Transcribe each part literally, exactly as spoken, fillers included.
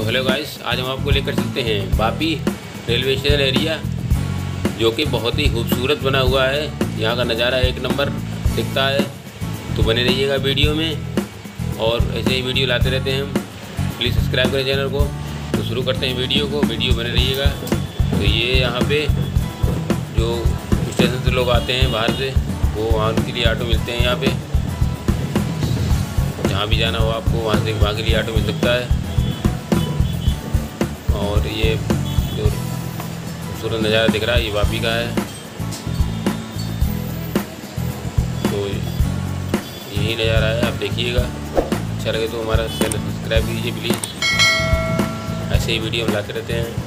तो hello guys, आज हम आपको लेकर चलते हैं वापी रेलवे स्टेशन एरिया, जो कि बहुत ही खूबसूरत बना हुआ है। यहाँ का नज़ारा एक नंबर दिखता है। तो बने रहिएगा वीडियो में, और ऐसे ही वीडियो लाते रहते हैं हम। प्लीज़ सब्सक्राइब करें चैनल को। तो शुरू करते हैं वीडियो को, वीडियो बने रहिएगा। तो ये यहाँ पे जो स्टेशन से लोग आते हैं बाहर से, वो वहाँ के लिए ऑटो मिलते हैं। यहाँ पे जहाँ भी जाना हो आपको, वहाँ से वहाँ के लिए ऑटो मिल सकता है। और ये जो खूबसूरत नज़ारा दिख रहा है, ये वापी का है। तो यही नज़ारा है, आप देखिएगा। अच्छा लगे तो हमारा चैनल सब्सक्राइब कीजिए प्लीज़। ऐसे ही वीडियो हम लाते रहते हैं।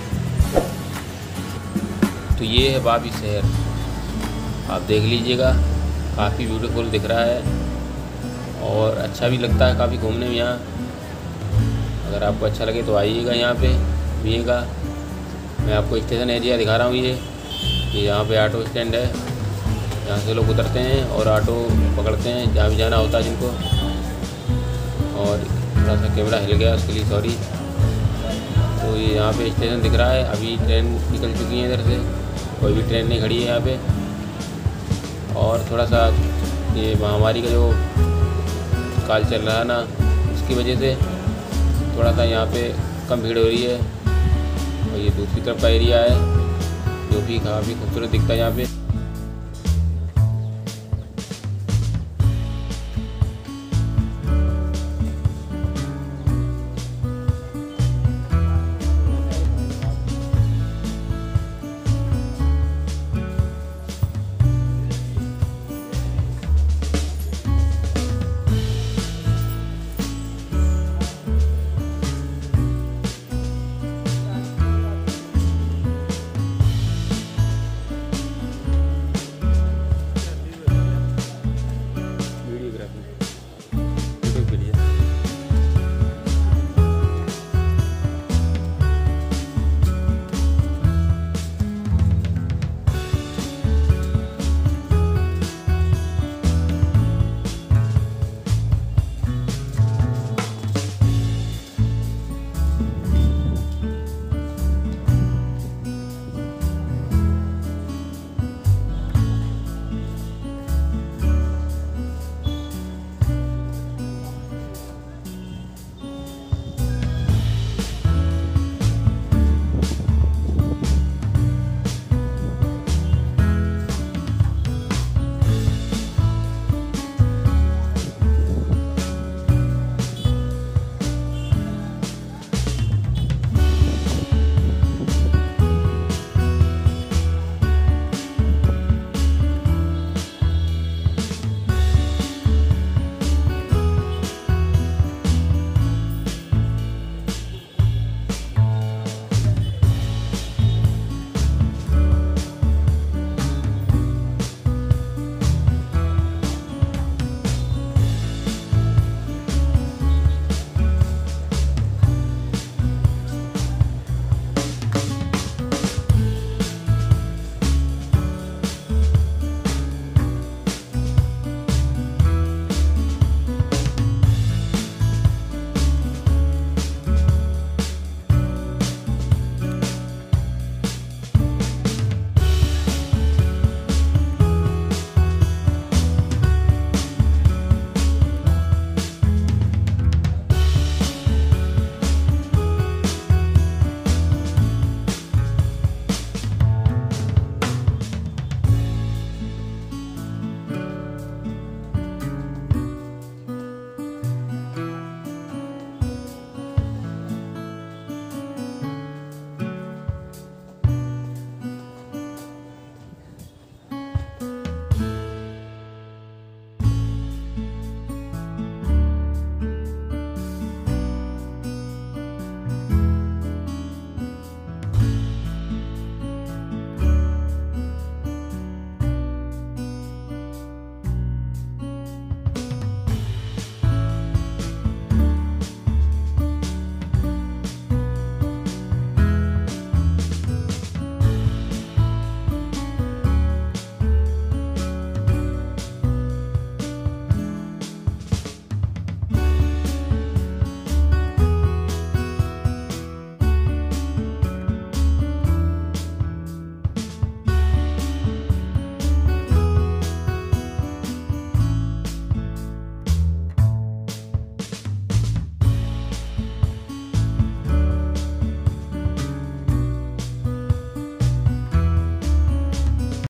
तो ये है वापी शहर, आप देख लीजिएगा। काफ़ी ब्यूटीफुल दिख रहा है और अच्छा भी लगता है काफ़ी घूमने में यहाँ। अगर आपको अच्छा लगे तो आइएगा, यहाँ पे घूमिएगा। मैं आपको स्टेशन एरिया दिखा रहा हूँ। ये ये यहाँ पे ऑटो स्टैंड है। यहाँ से लोग उतरते हैं और ऑटो पकड़ते हैं जहाँ भी जाना होता है जिनको। और थोड़ा सा कैमरा हिल गया, उसके लिए सॉरी। तो ये यहाँ पे स्टेशन दिख रहा है। अभी ट्रेन निकल चुकी है इधर से, कोई भी ट्रेन नहीं खड़ी है यहाँ पे। और थोड़ा सा ये महामारी का जो काल चल रहा है ना, उसकी वजह से थोड़ा सा यहाँ पे कम भीड़ हो रही है। और ये दूसरी तरफ का एरिया है, जो भी काफ़ी खूबसूरत दिखता है यहाँ पे।